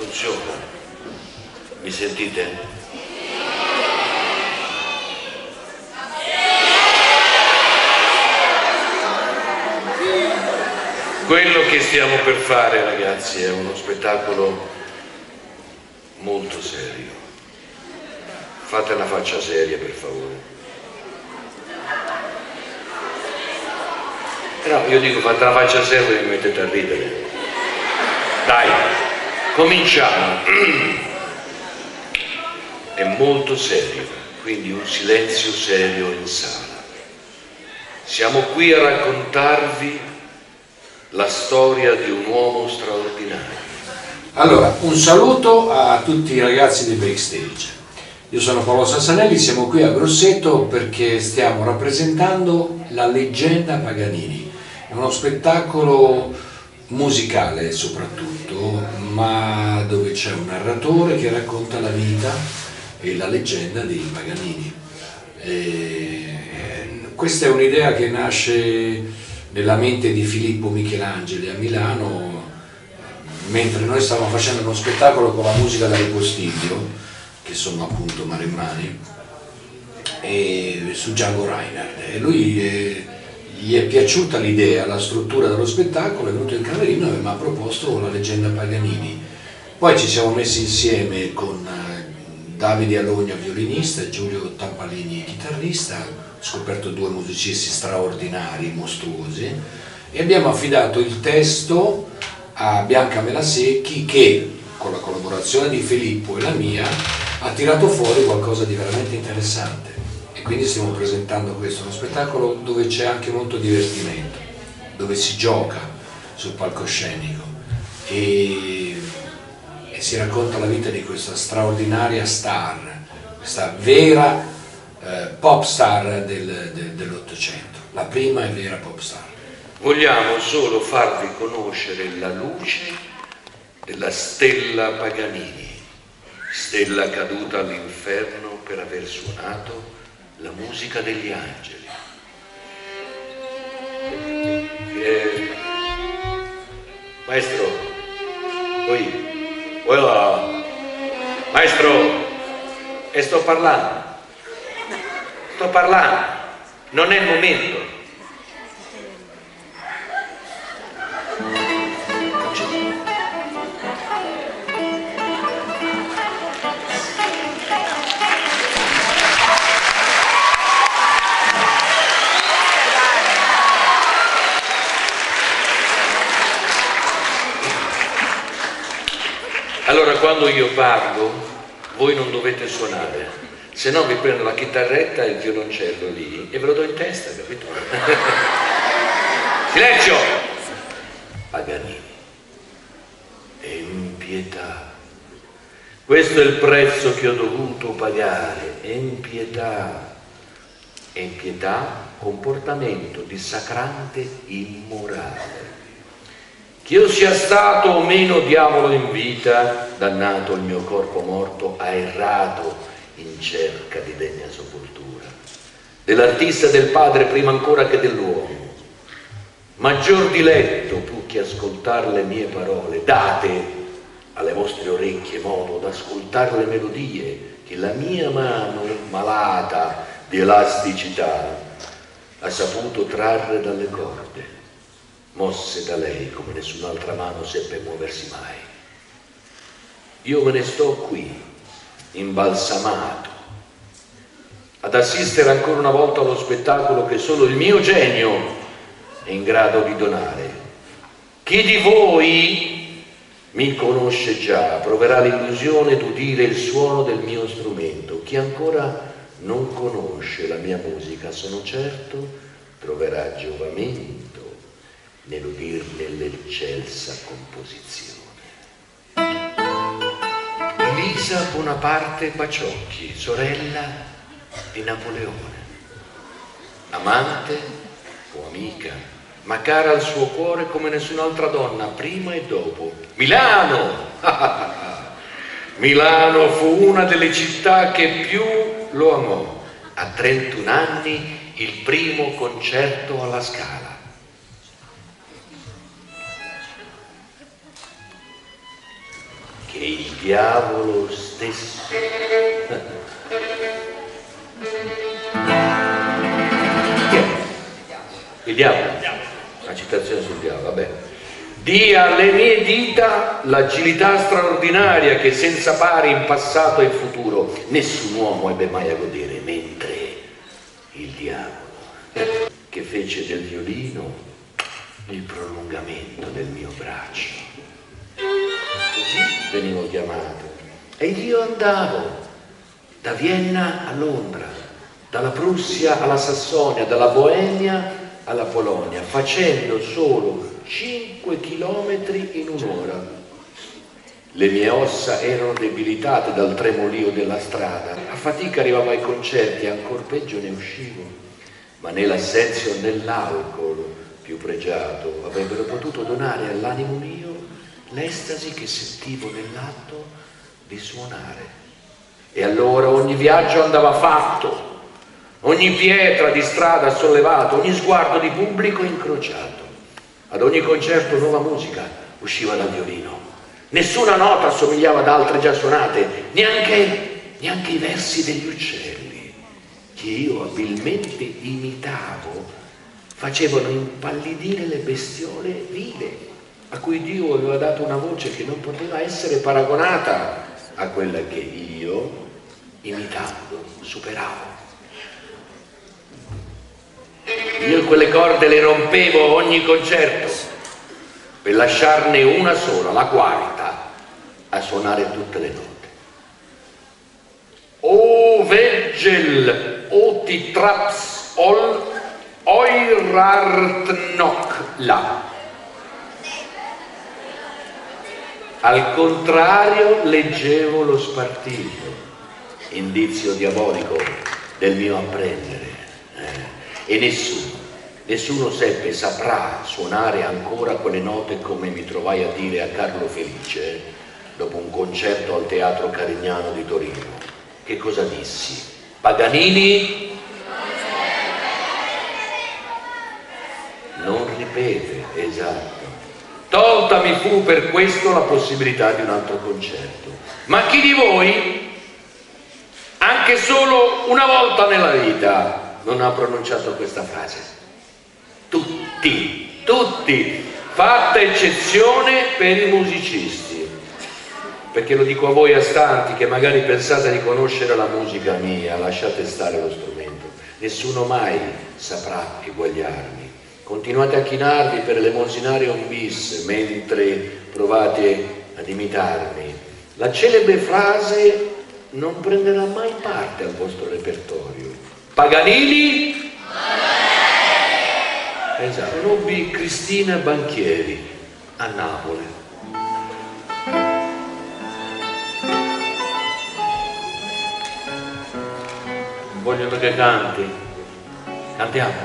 funziona. Mi sentite? Quello che stiamo per fare, ragazzi, è uno spettacolo molto serio. Fate una faccia seria, per favore. No, io dico fate una faccia seria e mi mettete a ridere. Dai, cominciamo. È molto serio, quindi un silenzio serio in sala. Siamo qui a raccontarvi la storia di un uomo straordinario. Allora, un saluto a tutti i ragazzi di Backstage. Io sono Paolo Sassanelli, siamo qui a Grosseto perché stiamo rappresentando La leggenda Paganini. È uno spettacolo musicale soprattutto, ma dove c'è un narratore che racconta la vita e la leggenda dei Paganini. Questa è un'idea che nasce nella mente di Filippo Michelangeli a Milano, mentre noi stavamo facendo uno spettacolo con la musica da Ripostiglio, che sono appunto maremmani, e su Django Reinhardt, e lui gli è piaciuta l'idea, la struttura dello spettacolo, è venuto in camerino e mi ha proposto La leggenda Paganini. Poi ci siamo messi insieme con Davide Alogna, violinista, e Giulio Tampalini, chitarrista, ho scoperto due musicisti straordinari, mostruosi, e abbiamo affidato il testo a Bianca Melasecchi che, con la collaborazione di Filippo e la mia, ha tirato fuori qualcosa di veramente interessante. E quindi stiamo presentando questo, uno spettacolo dove c'è anche molto divertimento, dove si gioca sul palcoscenico e si racconta la vita di questa straordinaria star, questa vera pop star dell'Ottocento, la prima e vera pop star. Vogliamo solo farvi conoscere la luce della stella Paganini, stella caduta all'inferno per aver suonato la musica degli angeli. Maestro, maestro, e sto parlando, non è il momento. Allora, quando io parlo, voi non dovete suonare, se no vi prendo la chitarretta e il violoncello lì e ve lo do in testa, capito? Silenzio! Paganini, empietà. Questo è il prezzo che ho dovuto pagare, empietà. Empietà, comportamento dissacrante, immorale. Che io sia stato o meno diavolo in vita, dannato il mio corpo morto, ha errato in cerca di degna sepoltura, dell'artista e del padre prima ancora che dell'uomo. Maggior diletto più che ascoltar le mie parole, date alle vostre orecchie modo d'ascoltare le melodie che la mia mano malata di elasticità ha saputo trarre dalle corde, mosse da lei come nessun'altra mano seppe muoversi mai. Io me ne sto qui, imbalsamato, ad assistere ancora una volta allo spettacolo che solo il mio genio è in grado di donare. Chi di voi mi conosce già proverà l'illusione d'udire il suono del mio strumento. Chi ancora non conosce la mia musica, sono certo, troverà giovamento nell'udirne l'eccelsa composizione. Elisa Bonaparte Baciocchi, sorella di Napoleone, amante o amica, ma cara al suo cuore come nessun'altra donna, prima e dopo. Milano! Milano fu una delle città che più lo amò. A 31 anni il primo concerto alla Scala. Che che il diavolo stesso. Il diavolo, la citazione sul diavolo, vabbè. Dia alle mie dita l'agilità straordinaria che senza pari in passato e in futuro nessun uomo ebbe mai a godere, mentre il diavolo, che fece del violino il prolungamento del mio braccio, così venivo chiamato, e io andavo da Vienna a Londra, dalla Prussia alla Sassonia, dalla Boemia alla Polonia, facendo solo 5 chilometri in un'ora. Le mie ossa erano debilitate dal tremolio della strada, a fatica arrivavo ai concerti e ancor peggio ne uscivo, ma né l'assenzio né l'alcol più pregiato avrebbero potuto donare all'animo mio l'estasi che sentivo nell'atto di suonare. E allora ogni viaggio andava fatto, ogni pietra di strada sollevato, ogni sguardo di pubblico incrociato. Ad ogni concerto nuova musica usciva dal violino. Nessuna nota assomigliava ad altre già suonate, neanche i versi degli uccelli, che io abilmente imitavo, facevano impallidire le bestiole vive, a cui Dio aveva dato una voce che non poteva essere paragonata a quella che io, imitando, superavo. Io quelle corde le rompevo ogni concerto per lasciarne una sola, la quarta, a suonare tutte le note. O Vegel, o ti traps, oirart noch la. Al contrario leggevo lo spartito, indizio diabolico del mio apprendere. E nessuno seppe, saprà suonare ancora quelle note come mi trovai a dire a Carlo Felice dopo un concerto al Teatro Carignano di Torino. Che cosa dissi? Paganini non ripete, esatto. Tolta mi fu per questo la possibilità di un altro concerto. Ma chi di voi, anche solo una volta nella vita, non ha pronunciato questa frase? Tutti, fatta eccezione per i musicisti, perché lo dico a voi astanti che magari pensate di conoscere la musica mia, lasciate stare lo strumento, nessuno mai saprà eguagliarmi. Continuate a chinarvi per elemosinare un bis mentre provate ad imitarmi. La celebre frase non prenderà mai parte al vostro repertorio. Paganini? Esatto. Conobbi Cristina Banchieri a Napoli. Vogliono che canti. Cantiamo.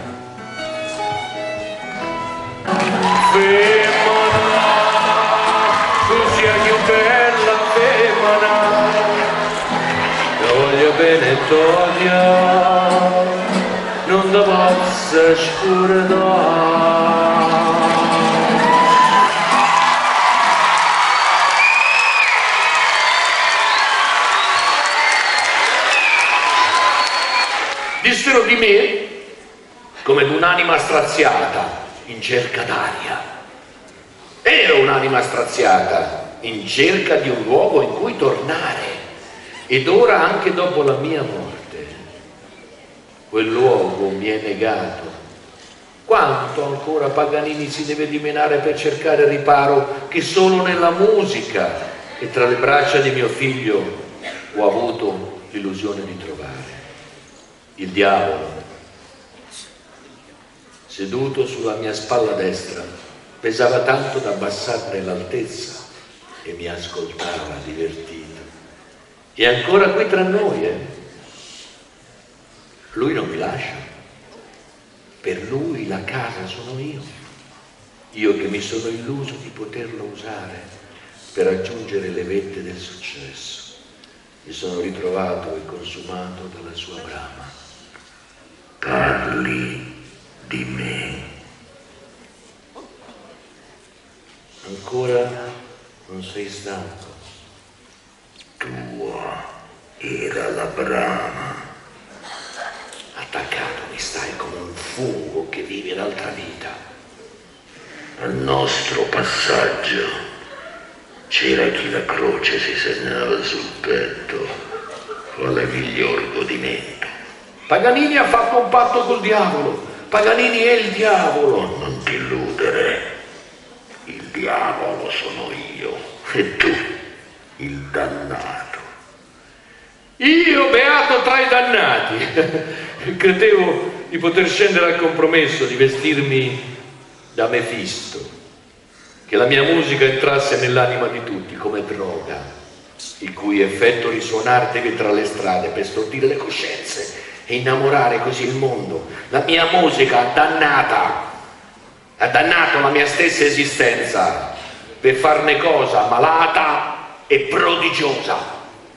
Femmina, tu sia più bella femmina, ti voglio bene Tonia, non ti posso scordare. Dissero di me come d'un'anima straziata in cerca d'aria. Ero un'anima straziata in cerca di un luogo in cui tornare, ed ora anche dopo la mia morte quel luogo mi è negato. Quanto ancora Paganini si deve dimenare per cercare riparo che solo nella musica e tra le braccia di mio figlio ho avuto l'illusione di trovare. Il diavolo, seduto sulla mia spalla destra, pesava tanto da abbassarne l'altezza e mi ascoltava divertito. E ancora qui tra noi, Lui non mi lascia. Per lui la casa sono io che mi sono illuso di poterlo usare per raggiungere le vette del successo. Mi sono ritrovato e consumato dalla sua brama. Parli di me. Ancora non sei stanco, tua era la brama. Attaccato mi stai come un fungo che vive l'altra vita. Al nostro passaggio c'era chi la croce si segnava sul petto, quale miglior godimento. Paganini ha fatto un patto col diavolo. Paganini è il diavolo. Non ti illudere, il diavolo sono io e tu il dannato. Io beato tra i dannati. Credevo di poter scendere al compromesso di vestirmi da Mefisto, che la mia musica entrasse nell'anima di tutti come droga, il cui effetto risuonartevi tra le strade per stordire le coscienze e innamorare così il mondo. La mia musica ha dannato la mia stessa esistenza per farne cosa malata e prodigiosa.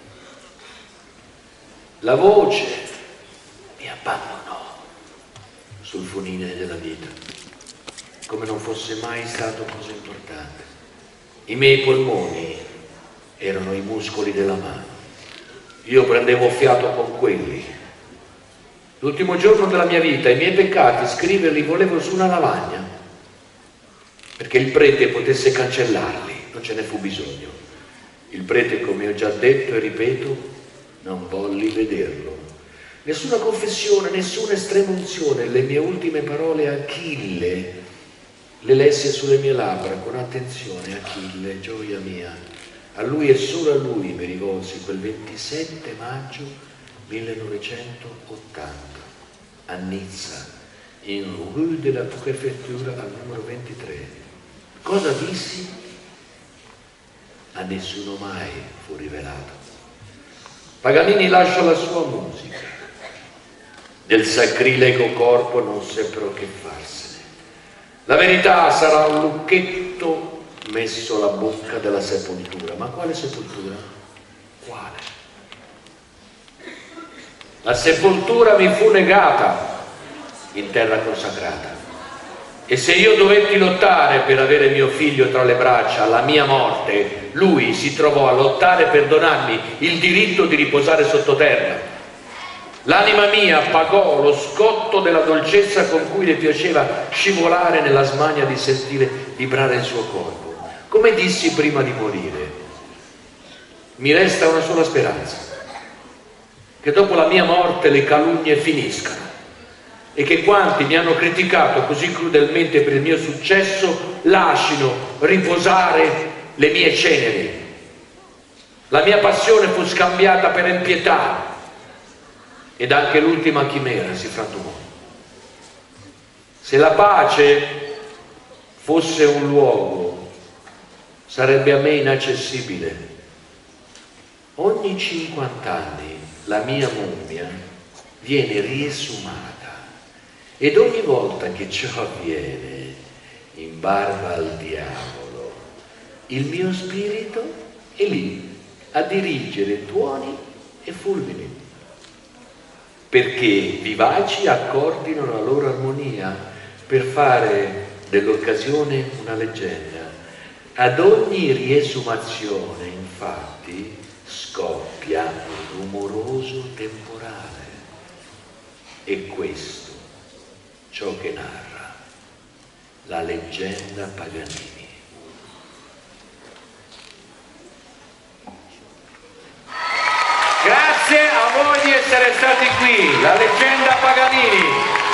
La voce mi abbandonò sul funile della vita, come non fosse mai stato così importante. I miei polmoni erano i muscoli della mano. Io prendevo fiato con quelli. L'ultimo giorno della mia vita, i miei peccati, scriverli volevo su una lavagna, perché il prete potesse cancellarli. Non ce ne fu bisogno. Il prete, come ho già detto e ripeto, non volli vederlo. Nessuna confessione, nessuna estrema unzione. Le mie ultime parole, Achille, le lesse sulle mie labbra con attenzione. Achille, gioia mia. A lui e solo a lui mi rivolsi quel 27 maggio 1980 a Nizza, in Rue de la Préfecture al numero 23. Cosa dissi? A nessuno mai fu rivelato. Paganini lascia la sua musica. Del sacrilego corpo non seppero che farsene. La verità sarà un lucchetto messo alla bocca della sepoltura. Ma quale sepoltura? Quale? La sepoltura mi fu negata in terra consacrata. E se io dovetti lottare per avere mio figlio tra le braccia alla mia morte, lui si trovò a lottare per donarmi il diritto di riposare sottoterra. L'anima mia pagò lo scotto della dolcezza con cui le piaceva scivolare nella smania di sentire vibrare il suo corpo. Come dissi prima di morire, mi resta una sola speranza, che dopo la mia morte le calunnie finiscano e che quanti mi hanno criticato così crudelmente per il mio successo lascino riposare le mie ceneri. La mia passione fu scambiata per impietà ed anche l'ultima chimera si frantumò. Se la pace fosse un luogo, sarebbe a me inaccessibile. Ogni 50 anni la mia mummia viene riesumata ed ogni volta che ciò avviene, in barba al diavolo, il mio spirito è lì a dirigere tuoni e fulmini, perché vivaci accordino la loro armonia per fare dell'occasione una leggenda. Ad ogni riesumazione, infatti, scoppia un rumoroso temporale. E questo ciò che narra la leggenda Paganini. Grazie a voi di essere stati qui, la leggenda Paganini.